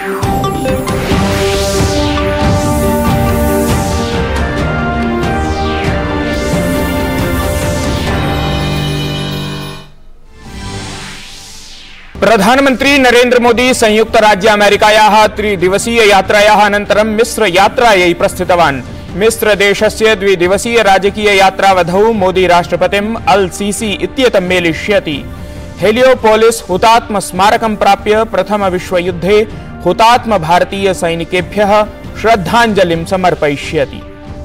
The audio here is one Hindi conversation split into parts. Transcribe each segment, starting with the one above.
प्रधानमंत्री नरेंद्र मोदी संयुक्त राज्य अमेरिकायाः त्रिदिवसीय यात्रायाः अनन्तरं मिस्र यात्रायै प्रस्थितवान्। मिस्र देशस्य द्विदिवसीय राजकीय यात्रावधौ मोदी राष्ट्रपतिम् अल सीसी इत्येतं मेलिष्यति। हेलियोपोलिस हुतात्म स्मारकं प्राप्य प्रथम विश्वयुद्धे हुतात्म भारतीय सैनिकेभ्यः श्रद्धांजलिं समर्पयिष्यति।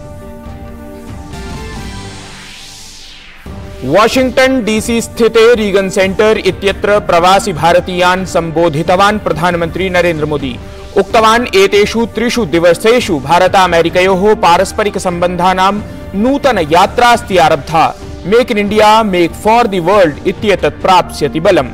वाशिंगटन डीसी स्थिते रीगन सेंटर इत्यत्र प्रवासी भारतीयान् संबोधितवान् प्रधानमंत्री नरेंद्र मोदी। उक्तवान् एतेषु त्रिषु दिवसेषु भारत-अमेरिकयोः पारस्परिक संबंधानां नूतन यात्रास्ति आरब्धा। Make in India make for the world इत्येतत् प्राप्स्यति बलम्।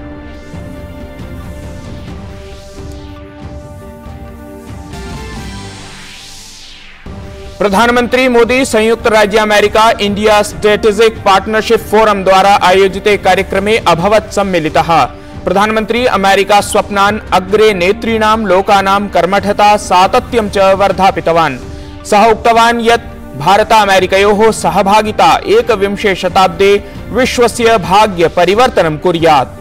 प्रधानमंत्री मोदी संयुक्त राज्य America India strategic partnership forum द्वारा आयोजिते कार्यक्रमे अभवत् सम्मिलितः। प्रधानमंत्री अमेरिका स्वप्नान् अग्रे नेतॄणां लोकानां कर्मठता सातत्यं च वर्धापितवान्। सः उक्तवान् यत् भारत-अमेरिकयोः सहभागिता एकविंशे शताब्दे विश्वस्य भाग्य परिवर्तनं कुर्यात्।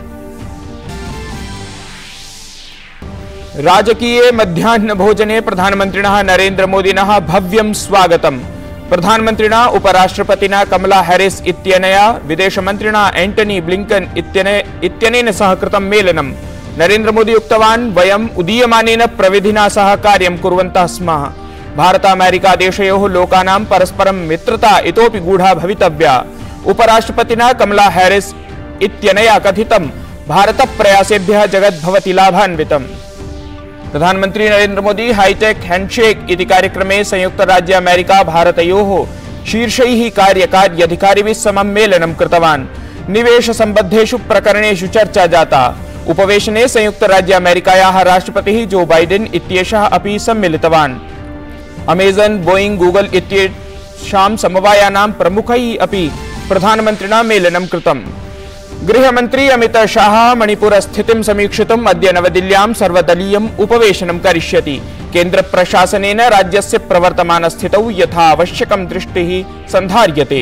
राजकीय मध्याह्न भोजने प्रधानमन्त्रिणः नरेंद्र मोदिनः भव्यं स्वागतम्। प्रधानमन्त्रिणा उपराष्ट्रपतिना कमला हैरिस इत्यनया विदेशमन्त्रिणा एंटनी ब्लिंकन इत्यनेन सह कृतं मेलनम्। नरेंद्र मोदी उक्तवान् वयम् उदीयमानेन प्रविधिना सह कार्यं कुर्वन्तः स्मः। भारत-अमेरिका देशयोः लोकानां परस्परं मित्रता इतोपि गूढा भवितव्या। उपराष्ट्रपतिना कमला हैरिस इत्यनया कथितं भारत प्रयासेभ्यः जगद्भवति लाभान्वितम्। प्रधानमंत्री नरेंद्र मोदी हाईटेक हैंडशेक इति कार्यक्रमे संयुक्त राज्य अमेरिका भारतयोः शीर्षैः कार्यकार्यधिकारिभिः समं मेलनं कृतवान्। निवेश संबद्धेषु प्रकरणेषु चर्चा जाता। उपवेशने संयुक्त राज्य अमेरिकायाः राष्ट्रपतिः जो बाइडेन इत्येषः अपि सम्मिलितवान्। अमेजन बोइंग गूगल इत्येषां समवायानां प्रमुखैः अपि प्रधानमन्त्रिणा मेलनं कृतम्। गृहमंत्री अमित शाह मणिपुर स्थितिं समीक्षितुम् अद्य नवदिल्ल्यां सर्वदलीयम् उपवेशनं करिष्यति। केन्द्र प्रशासनेन राज्यस्य प्रवर्तमानस्थितौ यथा आवश्यकं दृष्टिः सन्धार्यते।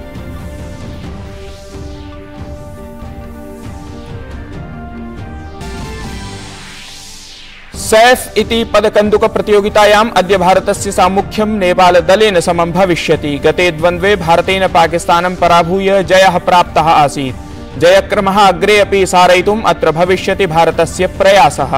सैफ इति पदकन्दुक प्रतियोगितायाम् अद्य भारतस्य सामुख्यं नेपाल दलेन समं भविष्यति। गते द्वन्द्वे भारतेन पाकिस्तानं पराभूय जयः प्राप्तः आसीत्। जयक्रमः अग्रे अपि सारयितुम् अत्र भविष्यति भारतस्य प्रयासः।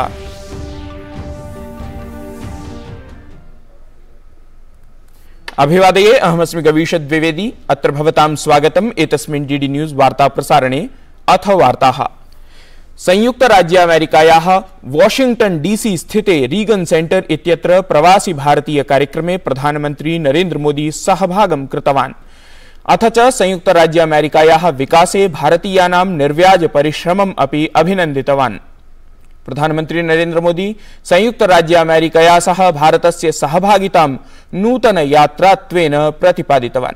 अभिवादये, अहमस्मि गवीश द्विवेदी। अत्र भवतां स्वागतम् एतस्मिन् डीडी न्यूज़ वार्ता प्रसारणे। अथ वार्ताः। संयुक्त राज्य अमेरिकायाः वाशिंगटन डीसी स्थिते रीगन सेंटर इत्यत्र प्रवासी भारतीय कार्यक्रमे प्रधानमंत्री नरेंद्र मोदी सहभागं कृतवान्। अथ च संयुक्त राज्य अमेरिकायाः विकासे भारतीयानां निर्व्याज परिश्रमम् अपि अभिनन्दितवान्। प्रधानमंत्री नरेंद्र मोदी संयुक्त राज्य अमेरिकया सह भारतस्य सहभागितां नूतन यात्रात्वेन प्रतिपादितवान्।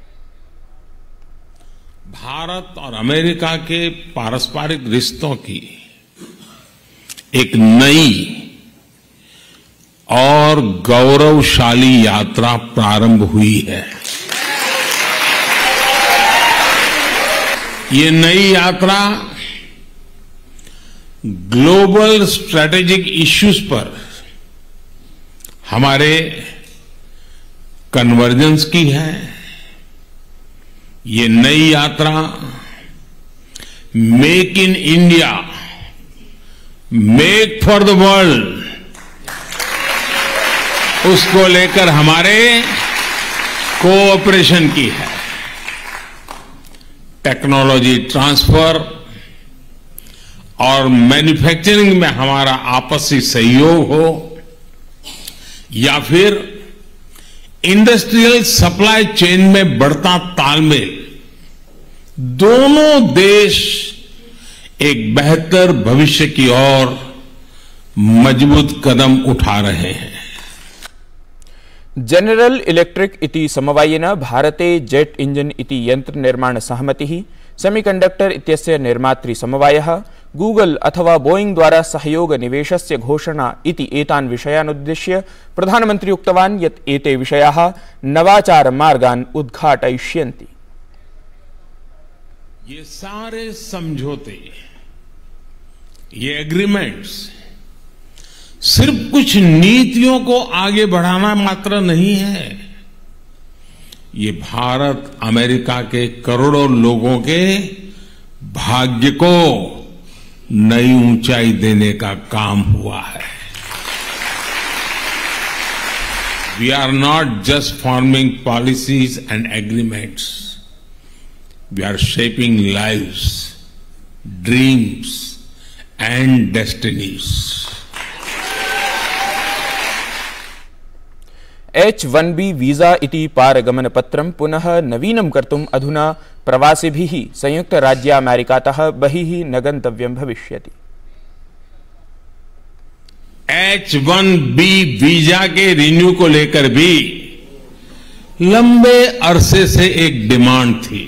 भारत और अमेरिका के पारस्परिक रिश्तों की एक नई और गौरवशाली यात्रा प्रारंभ हुई है। ये नई यात्रा ग्लोबल स्ट्रैटेजिक इश्यूज पर हमारे कन्वर्जेंस की है। ये नई यात्रा make in India make for the world उसको लेकर हमारे कोऑपरेशन की है। टेक्नोलॉजी ट्रांसफर और मैन्युफैक्चरिंग में हमारा आपसी सहयोग हो या फिर इंडस्ट्रियल सप्लाई चेन में बढ़ता तालमेल, दोनों देश एक बेहतर भविष्य की ओर मजबूत कदम उठा रहे हैं। जनरल इलेक्ट्रिक इति समवायेन भारते जेट इंजन इति यंत्र निर्माण सहमतिः, सेमीकंडक्टर इत्यस्य निर्मातृ समवायः, गूगल अथवा बोइंग द्वारा सहयोग निवेशस्य घोषणा इति एतान् विषयान् उद्दिश्य प्रधानमन्त्री उक्तवान् यत् एते विषयाः नवाचार मार्गान् उद्घाटयिष्यन्ति। ये सारे समझौते, ये एग्रीमेंट्स सिर्फ कुछ नीतियों को आगे बढ़ाना मात्र नहीं है, ये भारत अमेरिका के करोड़ों लोगों के भाग्य को नई ऊंचाई देने का काम हुआ है। We are not just forming policies and agreements, we are shaping lives, dreams and destinies. H-1B visa इति पारगमनपत्रं पुनः नवीनं कर्तुम् अधुना प्रवासिभिः संयुक्तराज्यामेरिकातः बहिः न गन्तव्यं भविष्यति। H-1B वीजा के रिन्यू को लेकर भी लंबे अरसे से एक डिमांड थी।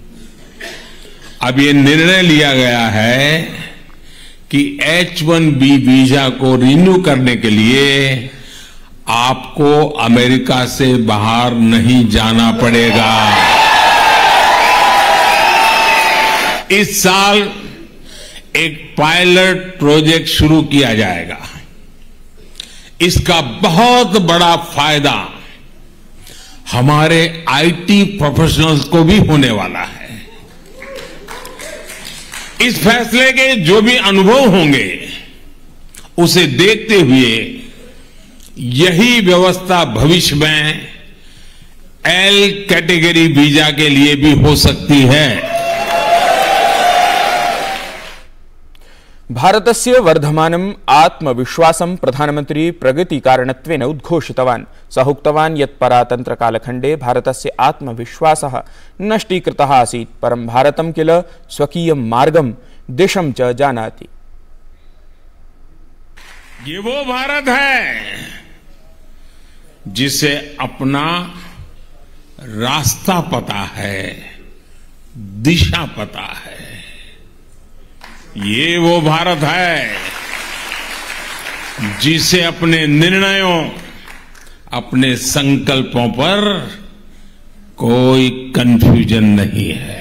अब ये निर्णय लिया गया है कि H-1B वीजा को रिन्यू करने के लिए आपको अमेरिका से बाहर नहीं जाना पड़ेगा। इस साल एक पायलट प्रोजेक्ट शुरू किया जाएगा। इसका बहुत बड़ा फायदा हमारे आईटी प्रोफेशनल्स को भी होने वाला है। इस फैसले के जो भी अनुभव होंगे उसे देखते हुए यही व्यवस्था भविष्य में एल कैटेगरी वीजा के लिए भी हो सकती है। भारतस्य वर्धमानम् आत्मविश्वासं प्रधानमन्त्री प्रगतिकारणत्वेन उद्घोषितवान्। सः उक्तवान् यत् परातन्त्रकालखण्डे भारतस्य आत्मविश्वासः नष्टीकृतः आसीत्, परं भारतं किल स्वकीयं मार्गं दिशं च जानाति। ये वो भारत है जिसे अपना रास्ता पता है, दिशा पता है। ये वो भारत है जिसे अपने निर्णयों, अपने संकल्पों पर कोई कंफ्यूजन नहीं है।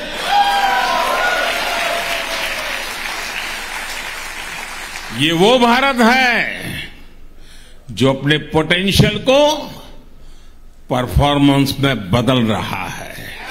ये वो भारत है जो अपने पोटेंशियल को परफॉर्मेंस में बदल रहा है।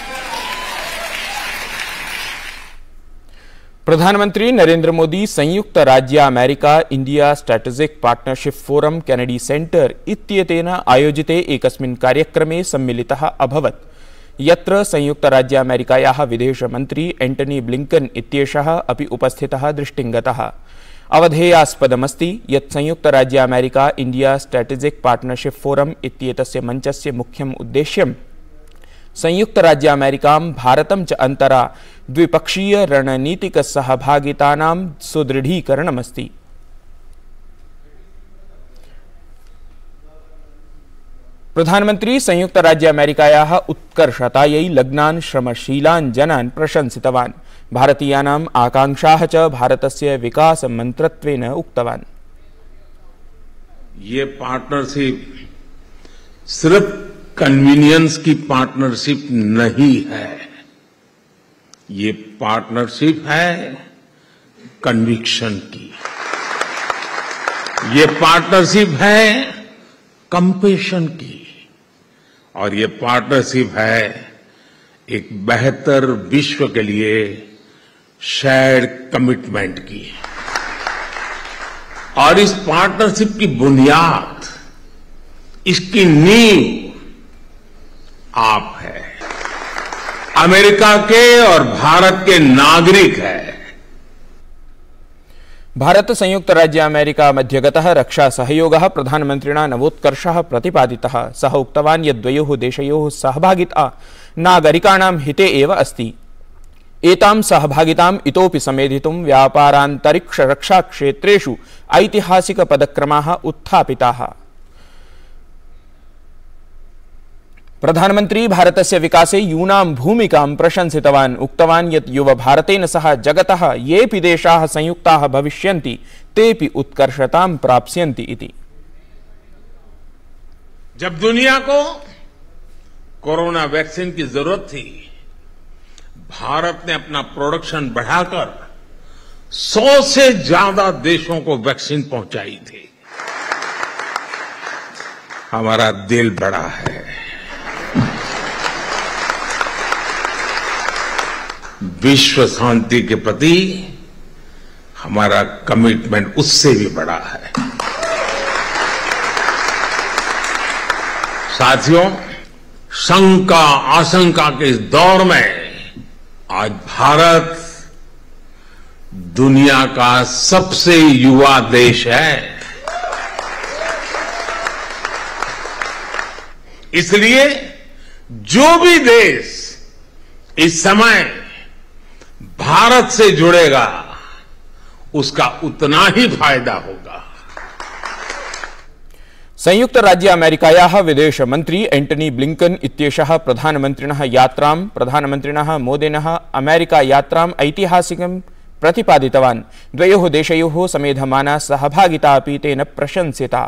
प्रधानमंत्री नरेंद्र मोदी संयुक्त राज्य America India strategic partnership forum Kennedy Center इत्येतेन आयोजिते एकस्मिन् कार्यक्रमे सम्मिलितः अभवत्, यत्र संयुक्त राज्य अमेरिकायाः विदेशमन्त्री एंटनी ब्लिंकन इत्येषः अपि उपस्थितः दृष्टिङ्गतः। अवधेयास्पदमस्ति यत् संयुक्त राज्य America India strategic partnership forum इत्येतस्य मञ्चस्य मुख्यम् उद्देश्यं संयुक्त राज्य अमेरिकां भारतं च अन्तरा द्विपक्षीय रणनीतिक सहभागितानां सुदृढीकरणमस्ति। प्रधानमंत्री संयुक्त राज्य अमेरिकायाः उत्कर्षतायै लग्नान् श्रमशीलान् जनान् प्रशंसितवान्। भारतीयानाम् आकांक्षाः च भारतस्य विकास मन्त्रत्वेन उक्तवान्। ये पार्टनरशिप सिर्फ कन्वीनियंस की पार्टनरशिप नहीं है, ये पार्टनरशिप है कन्विक्शन की। ये पार्टनरशिप है कंपैशन की, और ये पार्टनरशिप है एक बेहतर विश्व के लिए शेयर्ड कमिटमेंट की। और इस पार्टनरशिप की बुनियाद, इसकी नींव आप है, अमेरिका के और भारत के नागरिक है। भारत संयुक्त राज्य अमेरिका मध्यगतः रक्षा सहयोगः प्रधानमन्त्रिणा नवोत्कर्षः प्रतिपादितः। सः उक्तवान् यत् द्वयोः देशयोः सहभागिता नागरिकाणां हिते एव अस्ति। एतां सहभागिताम् इतोपि समेधितुं व्यापारान्तरिक्ष रक्षा क्षेत्रेषु ऐतिहासिक पदक्रमाः उत्थापिताः। प्रधानमंत्री भारतस्य विकासे यूनां भूमिकां प्रशंसितवान्। उक्तवान् यत् युवभारतेन सह जगतः येऽपि देशाः संयुक्ताः भविष्यन्ति तेऽपि उत्कर्षतां प्राप्स्यन्ति इति। जब दुनिया को कोरोना वैक्सीन की जरूरत थी, भारत ने अपना प्रोडक्शन बढ़ाकर 100 से ज्यादा देशों को वैक्सीन पहुंचाई थी। हमारा दिल बड़ा है, विश्व शांति के प्रति हमारा कमिटमेंट उससे भी बड़ा है। साथियों, शंका आशंका के इस दौर में आज भारत दुनिया का सबसे युवा देश है। इसलिए जो भी देश इस समय भारत से जुड़ेगा उसका उतना ही फायदा होगा। संयुक्त राज्य अमेरिकायाः विदेश मंत्री एंटनी ब्लिंकन इत्येषः प्रधानमन्त्रिणः मोदिनः अमेरिका यात्राम् ऐतिहासिकं प्रतिपादितवान्। द्वयोः देशयोः समेधमाना सहभागिता अपि तेन प्रशंसिता।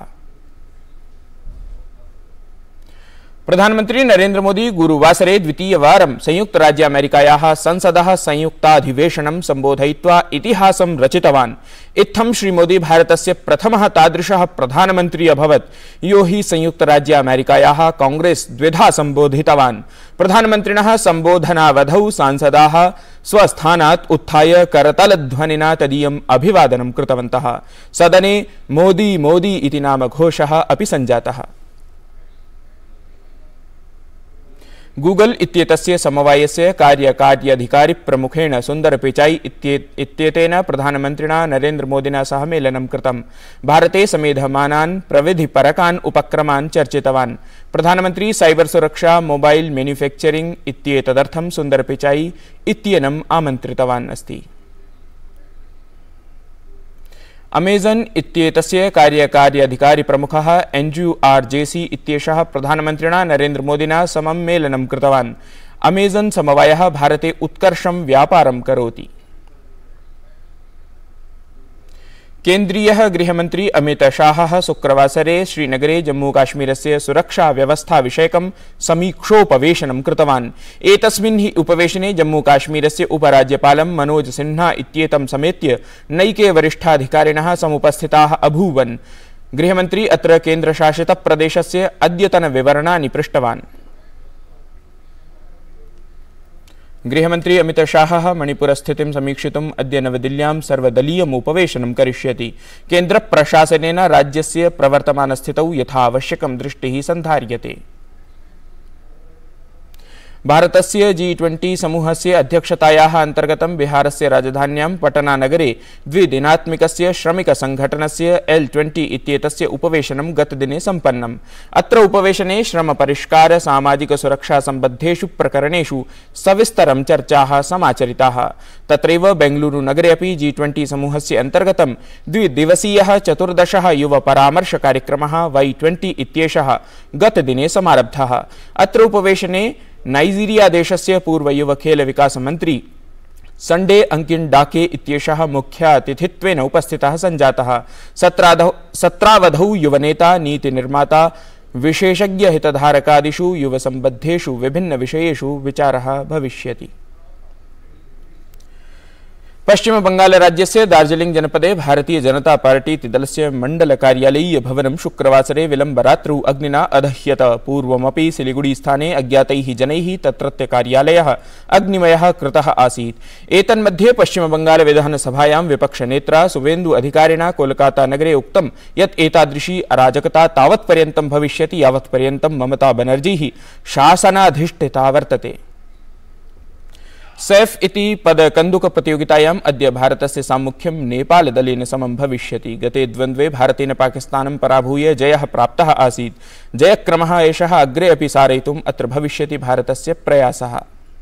प्रधानमंत्री नरेंद्र मोदी गुरुवासरे द्वितीयवारं संयुक्त राज्य अमेरिकायाः संसदः संयुक्ताधिवेशनं संबोधयित्वा इतिहासं रचितवान्। इत्थं श्रीमोदी भारतस्य प्रथमः तादृशः प्रधानमन्त्री अभवत् यो हि संयुक्त राज्य अमेरिकायाः कांग्रेस द्विधा संबोधितवान्। प्रधानमन्त्रिणः संबोधनावधौ सांसदाः स्वस्थानात् उत्थाय करतलध्वनिना तदीयम् अभिवादनं कृतवन्तः। सदने मोदी मोदी इति नामघोषः अपि सञ्जातः। गूगल इत्येतस्य समवायस्य कार्यकार्यधिकारी प्रमुखेण सुंदर पिचाई इत्येतेन प्रधानमन्त्रिणा नरेंद्र मोदिना सह मेलनं कृतम्। भारते समेधमानान् प्रविधिपरकान् उपक्रमान् चर्चितवान्। प्रधानमन्त्री साइबर सुरक्षा, मोबाइल मैन्युफैक्चरिंग इत्येतदर्थं सुंदर पिचाई इत्येनम् आमन्त्रितवान् अस्ति। अमेजन इत्येतस्य कार्यकार्यधिकारी प्रमुखः एंड्रयू आर जेसी इत्येषः प्रधानमन्त्रिणा नरेंद्र मोदिना समं मेलनं कृतवान्। अमेजन समवायः भारते उत्कर्षं व्यापारं करोति। केन्द्रीयः गृहमन्त्री अमित शाहः शुक्रवासरे श्रीनगरे जम्मूकाश्मीरस्य सुरक्षा व्यवस्था विषयकं समीक्षोपवेशनं कृतवान्। एतस्मिन् हि उपवेशने जम्मूकाश्मीरस्य उपराज्यपालं मनोज सिन्हा इत्येतं समेत्य नैके वरिष्ठाधिकारिणः समुपस्थिताः अभूवन्। गृहमन्त्री अत्र केन्द्रशासितप्रदेशस्य अद्यतनविवरणानि पृष्टवान्। गृहमन्त्री अमित शाहः मणिपुरस्थितिं समीक्षितुम् अद्य नवदिल्ल्यां सर्वदलीयमुपवेशनं करिष्यति। केन्द्रप्रशासनेन राज्यस्य प्रवर्तमानस्थितौ यथावश्यकं दृष्टिः सन्धार्यते। भारतस्य G20 समूहस्य अध्यक्षतायाः अन्तर्गतं बिहारस्य राजधान्यां पटनानगरे द्विदिनात्मिकस्य श्रमिकसङ्घटनस्य L20 इत्येतस्य उपवेशनं गतदिने सम्पन्नम्। अत्र उपवेशने श्रमपरिष्कार सामाजिकसुरक्षासम्बद्धेषु प्रकरणेषु सविस्तरं चर्चाः समाचरिताः। तत्रैव बेंगलुरुनगरे अपि G20 समूहस्य अन्तर्गतं द्विदिवसीयः चतुर्दशः युवपरामर्शकार्यक्रमः Y20 इत्येषः गतदिने समारब्धः। अत्र उपवेशने नाइजीरिया देशस्य पूर्व युव खेल विकास मंत्री संडे अंकिन डाके इत्येषः मुख्यातिथित्वेन उपस्थितः सञ्जातः। सत्रावधौ युवनेता, नीति निर्माता, विशेषज्ञ हितधारकादिषु युवसम्बद्धेषु विभिन्न विषयेषु विचारः भविष्यति। पश्चिम बंगाल राज्यस्य दार्जिलिंग जनपदे भारतीय जनता पार्टी दलस्य मंडल कार्यालयीय भवनं शुक्रवासरे विलम्बरात्रौ अग्निना अदह्यत। पूर्वमपि सिलिगुड़ी स्थाने अज्ञातैः जनैः तत्रत्य कार्यालयः अग्निमयः कृतः आसीत्। एतन्मध्ये पश्चिम बंगाल विधानसभायां विपक्षनेत्रा सुवेन्दु अधिकारिणा कोलकाता नगरे उक्तं यत् एतादृशी अराजकता तावत्पर्यन्तं भविष्यति यावत्पर्यन्तं ममता बनर्जी शासनाधिष्ठिता वर्तते। सैफ इति पदकन्दुक प्रतियोगितायाम् अद्य भारतस्य साम्मुख्यं नेपाल दलेन समं भविष्यति। गते द्वन्द्वे भारतेन पाकिस्तानं पराभूय जयः प्राप्तः आसीत्। जयक्रमः एषः अग्रे अपि सारयितुम् अत्र भविष्यति भारतस्य प्रयासः।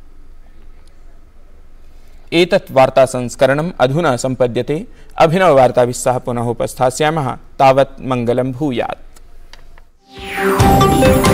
एतत् वार्ता संस्करणम् अधुना सम्पद्यते। अभिनववार्ताभिः सह पुनः उपस्थास्यामः। तावत् मङ्गलं भूयात्।